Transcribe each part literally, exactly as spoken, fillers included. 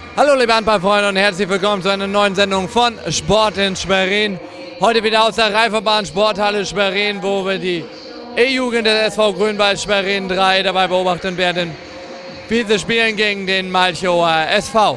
Hallo liebe Handballfreunde und herzlich willkommen zu einer neuen Sendung von Sport in Schwerin. Heute wieder aus der Reifebahn Sporthalle Schwerin, wo wir die E-Jugend des S V Grünwald Schwerin drei dabei beobachten werden, wie sie spielen gegen den Malchower S V.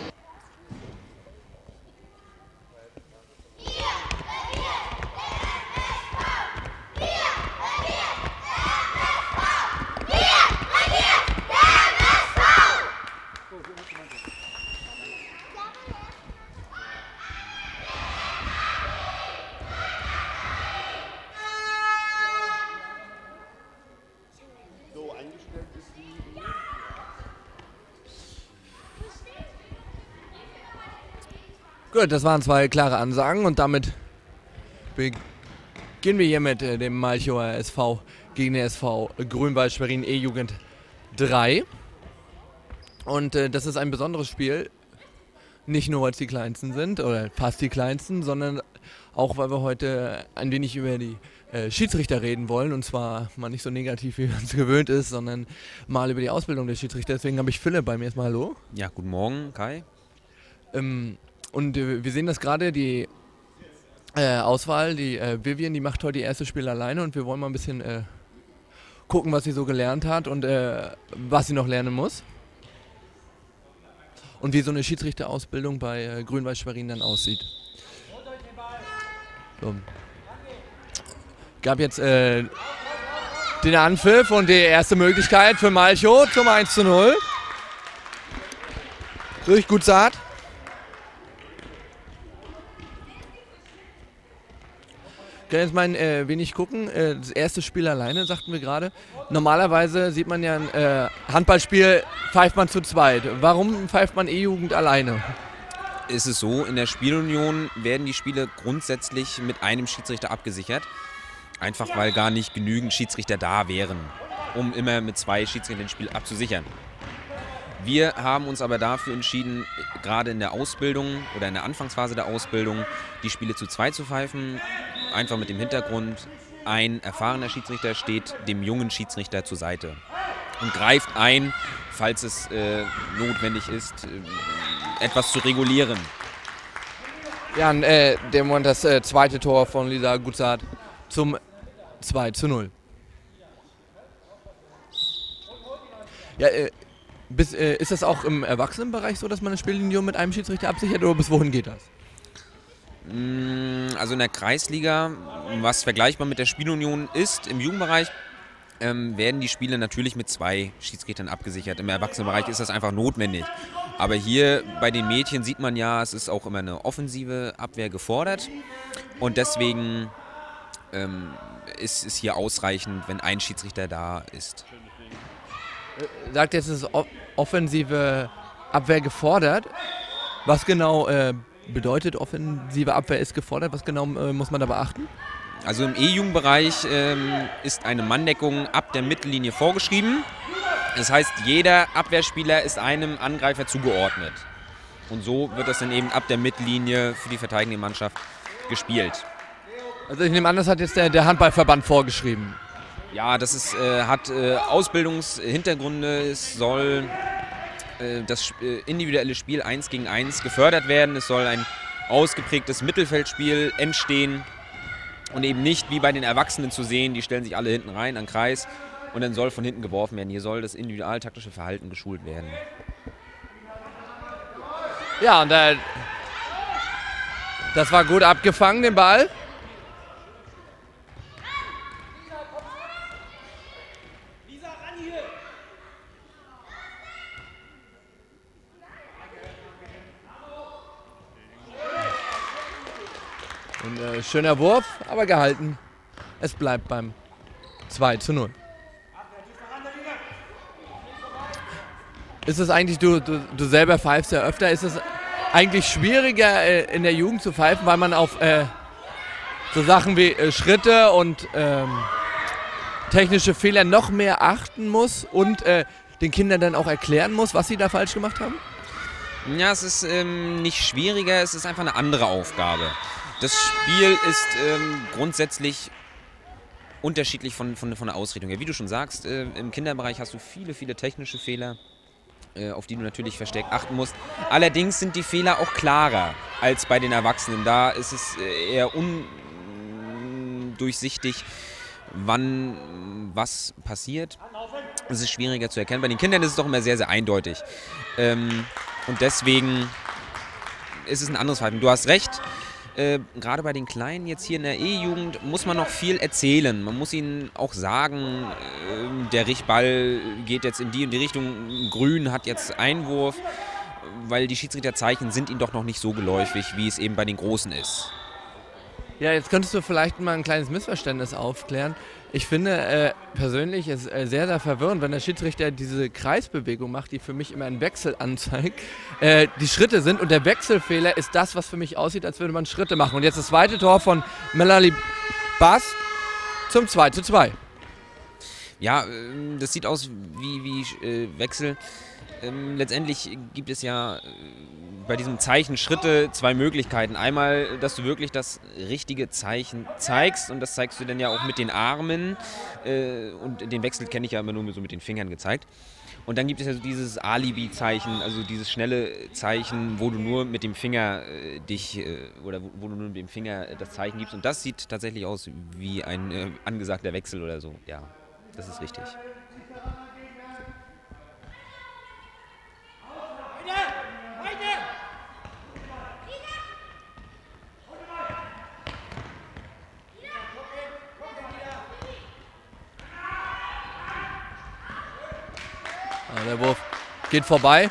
Gut, das waren zwei klare Ansagen und damit beginnen wir hier mit äh, dem Malchower S V gegen den S V Grünwald Schwerin E-Jugend drei. Und äh, das ist ein besonderes Spiel, nicht nur weil es die kleinsten sind oder fast die kleinsten, sondern auch weil wir heute ein wenig über die äh, Schiedsrichter reden wollen, und zwar mal nicht so negativ, wie man es gewöhnt ist, sondern mal über die Ausbildung der Schiedsrichter. Deswegen habe ich Philipp bei mir. Erstmal hallo. Ja, guten Morgen, Kai. Ähm, Und äh, wir sehen das gerade, die äh, Auswahl, die äh, Vivian, die macht heute ihr erstes Spiel alleine und wir wollen mal ein bisschen äh, gucken, was sie so gelernt hat und äh, was sie noch lernen muss. Und wie so eine Schiedsrichterausbildung bei äh, Grünwald Schwerin dann aussieht. So. Gab jetzt äh, den Anpfiff und die erste Möglichkeit für Malchow zum eins zu null. Durch Gutzart. Ich kann jetzt mal ein äh, wenig gucken. Äh, das erste Spiel alleine, sagten wir gerade. Normalerweise sieht man ja ein äh, Handballspiel, pfeift man zu zweit. Warum pfeift man E-Jugend alleine? Ist es so, in der Spielunion werden die Spiele grundsätzlich mit einem Schiedsrichter abgesichert. Einfach weil gar nicht genügend Schiedsrichter da wären, um immer mit zwei Schiedsrichtern das Spiel abzusichern. Wir haben uns aber dafür entschieden, gerade in der Ausbildung oder in der Anfangsphase der Ausbildung, die Spiele zu zweit zu pfeifen. Einfach mit dem Hintergrund, ein erfahrener Schiedsrichter steht dem jungen Schiedsrichter zur Seite und greift ein, falls es äh, notwendig ist, äh, etwas zu regulieren. Ja, und, äh, der Moment das äh, zweite Tor von Lisa Gutzart zum zwei zu null. Ja, äh, bis, äh, ist das auch im Erwachsenenbereich so, dass man eine Spiellinie mit einem Schiedsrichter absichert, oder bis wohin geht das? Also in der Kreisliga, was vergleichbar mit der Spielunion ist, im Jugendbereich ähm, werden die Spiele natürlich mit zwei Schiedsrichtern abgesichert. Im Erwachsenenbereich ist das einfach notwendig. Aber hier bei den Mädchen sieht man ja, es ist auch immer eine offensive Abwehr gefordert. Und deswegen ähm, ist es hier ausreichend, wenn ein Schiedsrichter da ist. Sagt jetzt, es ist offensive Abwehr gefordert. Was genau äh, bedeutet offensive Abwehr ist gefordert? Was genau äh, muss man da beachten? Also im E-Jugendbereich ähm, ist eine Manndeckung ab der Mittellinie vorgeschrieben. Das heißt, jeder Abwehrspieler ist einem Angreifer zugeordnet. Und so wird das dann eben ab der Mittellinie für die verteidigende Mannschaft gespielt. Also ich nehme an, das hat jetzt der, der Handballverband vorgeschrieben. Ja, das ist, äh, hat äh, Ausbildungshintergründe. Es soll äh, das äh, individuelle Spiel eins gegen eins gefördert werden. Es soll ein ausgeprägtes Mittelfeldspiel entstehen und eben nicht wie bei den Erwachsenen zu sehen, die stellen sich alle hinten rein an den Kreis und dann soll von hinten geworfen werden. Hier soll das individualtaktische Verhalten geschult werden. Ja, und äh, das war gut abgefangen, den Ball. Und, äh, schöner Wurf, aber gehalten. Es bleibt beim zwei zu null. Ist es eigentlich, du, du, du selber pfeifst ja öfter, ist es eigentlich schwieriger äh, in der Jugend zu pfeifen, weil man auf äh, so Sachen wie äh, Schritte und ähm, technische Fehler noch mehr achten muss und äh, den Kindern dann auch erklären muss, was sie da falsch gemacht haben? Ja, es ist ähm, nicht schwieriger, es ist einfach eine andere Aufgabe. Das Spiel ist ähm, grundsätzlich unterschiedlich von, von, von der Ausrichtung her. Wie du schon sagst, äh, im Kinderbereich hast du viele, viele technische Fehler. äh, auf die du natürlich verstärkt achten musst. Allerdings sind die Fehler auch klarer als bei den Erwachsenen. Da ist es äh, eher undurchsichtig, wann was passiert. Es ist schwieriger zu erkennen. Bei den Kindern ist es doch immer sehr, sehr eindeutig. Ähm, und deswegen ist es ein anderes Verhalten. Du hast recht. Äh, gerade bei den Kleinen jetzt hier in der E-Jugend muss man noch viel erzählen. Man muss ihnen auch sagen, äh, der Richtball geht jetzt in die und die Richtung, Grün hat jetzt Einwurf, weil die Schiedsrichterzeichen sind ihnen doch noch nicht so geläufig, wie es eben bei den Großen ist. Ja, jetzt könntest du vielleicht mal ein kleines Missverständnis aufklären. Ich finde äh, persönlich es äh, sehr, sehr verwirrend, wenn der Schiedsrichter diese Kreisbewegung macht, die für mich immer einen Wechsel anzeigt, äh, die Schritte sind und der Wechselfehler ist das, was für mich aussieht, als würde man Schritte machen. Und jetzt das zweite Tor von Melanie Bass zum zwei zu zwei. Ja, äh, das sieht aus wie, wie äh, Wechsel. Ähm, letztendlich gibt es ja äh, bei diesem Zeichen Schritte zwei Möglichkeiten. Einmal, dass du wirklich das richtige Zeichen zeigst und das zeigst du dann ja auch mit den Armen äh, und den Wechsel kenne ich ja immer nur so mit den Fingern gezeigt. Und dann gibt es ja so dieses Alibi-Zeichen, also dieses schnelle Zeichen, wo du nur mit dem Finger äh, dich äh, oder wo, wo du nur mit dem Finger das Zeichen gibst und das sieht tatsächlich aus wie ein äh, angesagter Wechsel oder so. Ja, das ist richtig. Der Wurf geht vorbei.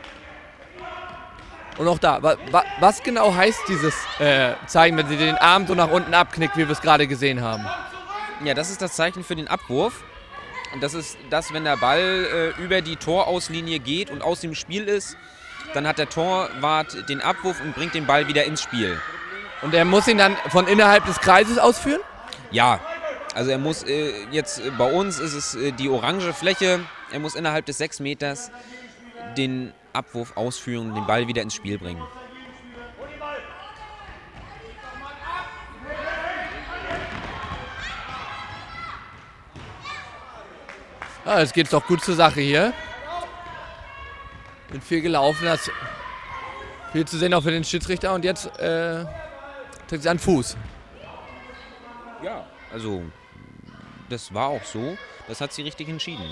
Und auch da, wa, wa, was genau heißt dieses äh, Zeichen, wenn sie den Arm so nach unten abknickt, wie wir es gerade gesehen haben? Ja, das ist das Zeichen für den Abwurf. Und das ist das, wenn der Ball äh, über die Torauslinie geht und aus dem Spiel ist, dann hat der Torwart den Abwurf und bringt den Ball wieder ins Spiel. Und er muss ihn dann von innerhalb des Kreises ausführen? Ja, also er muss äh, jetzt, äh, bei uns ist es äh, die orange Fläche, er muss innerhalb des sechs Meters den Abwurf ausführen und den Ball wieder ins Spiel bringen. Ja, jetzt geht es doch gut zur Sache hier. Wird viel gelaufen, das viel zu sehen auch für den Schiedsrichter und jetzt äh, trägt sie an Fuß. Ja, also das war auch so, das hat sie richtig entschieden.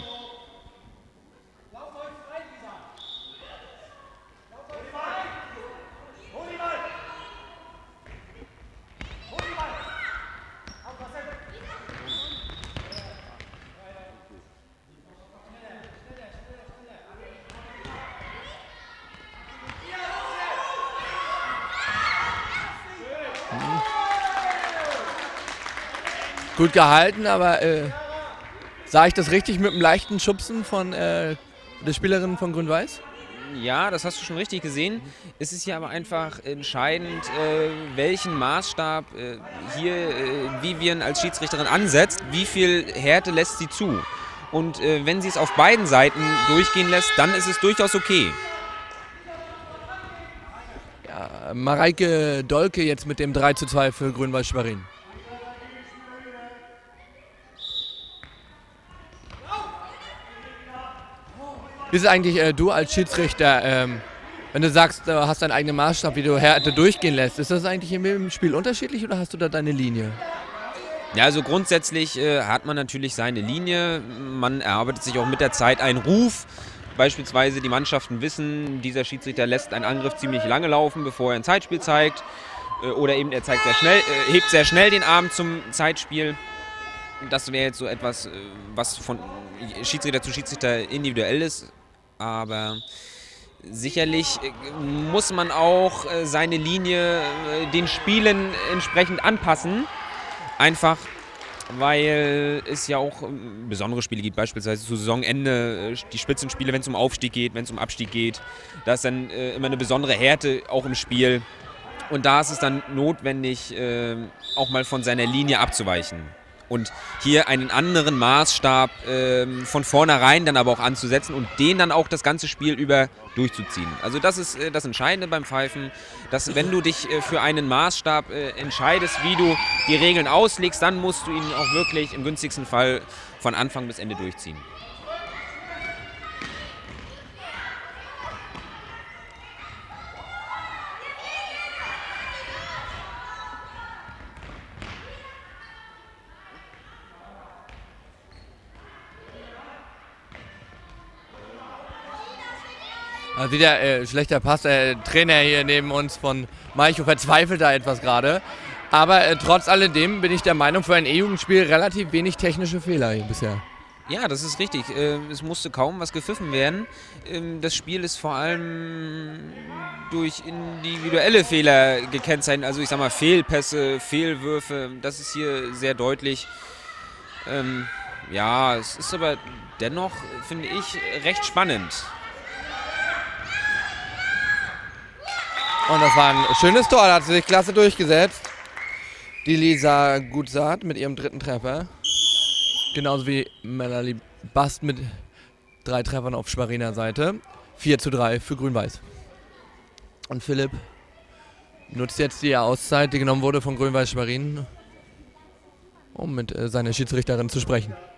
Gut gehalten, aber äh, sah ich das richtig mit einem leichten Schubsen von äh, der Spielerin von Grün-Weiß? Ja, das hast du schon richtig gesehen. Es ist hier aber einfach entscheidend, äh, welchen Maßstab äh, hier äh, Vivian als Schiedsrichterin ansetzt, wie viel Härte lässt sie zu. Und äh, wenn sie es auf beiden Seiten durchgehen lässt, dann ist es durchaus okay. Ja, Mareike Dolke jetzt mit dem drei zu zwei für Grün-Weiß Schwerin. Wie ist es eigentlich, äh, du als Schiedsrichter, ähm, wenn du sagst, du hast deinen eigenen Maßstab, wie du Härte durchgehen lässt, ist das eigentlich in jedem Spiel unterschiedlich oder hast du da deine Linie? Ja, also grundsätzlich äh, hat man natürlich seine Linie. Man erarbeitet sich auch mit der Zeit einen Ruf. Beispielsweise die Mannschaften wissen, dieser Schiedsrichter lässt einen Angriff ziemlich lange laufen, bevor er ein Zeitspiel zeigt. Äh, oder eben er zeigt sehr schnell, äh, hebt sehr schnell den Arm zum Zeitspiel. Das wäre jetzt so etwas, äh, was von Schiedsrichter zu Schiedsrichter individuell ist. Aber sicherlich muss man auch seine Linie den Spielen entsprechend anpassen. Einfach, weil es ja auch besondere Spiele gibt, beispielsweise zu Saisonende, die Spitzenspiele, wenn es um Aufstieg geht, wenn es um Abstieg geht. Da ist dann immer eine besondere Härte auch im Spiel. Und da ist es dann notwendig, auch mal von seiner Linie abzuweichen. Und hier einen anderen Maßstab äh, von vornherein dann aber auch anzusetzen und den dann auch das ganze Spiel über durchzuziehen. Also das ist äh, das Entscheidende beim Pfeifen, dass wenn du dich äh, für einen Maßstab äh, entscheidest, wie du die Regeln auslegst, dann musst du ihn auch wirklich im günstigsten Fall von Anfang bis Ende durchziehen. Also wieder äh, schlechter Pass. Der Trainer hier neben uns von Malchow verzweifelt da etwas gerade. Aber äh, trotz alledem bin ich der Meinung, für ein E-Jugendspiel relativ wenig technische Fehler hier bisher. Ja, das ist richtig. Ähm, es musste kaum was gepfiffen werden. Ähm, das Spiel ist vor allem durch individuelle Fehler gekennzeichnet. Also ich sag mal Fehlpässe, Fehlwürfe. Das ist hier sehr deutlich. Ähm, ja, es ist aber dennoch, finde ich, recht spannend. Und das war ein schönes Tor, da hat sie sich klasse durchgesetzt. Die Lisa Gutzart mit ihrem dritten Treffer. Genauso wie Melanie Bast mit drei Treffern auf Schweriner Seite. vier zu drei für Grün-Weiß. Und Philipp nutzt jetzt die Auszeit, die genommen wurde von Grün-Weiß Schwerin, um mit äh, seiner Schiedsrichterin zu sprechen.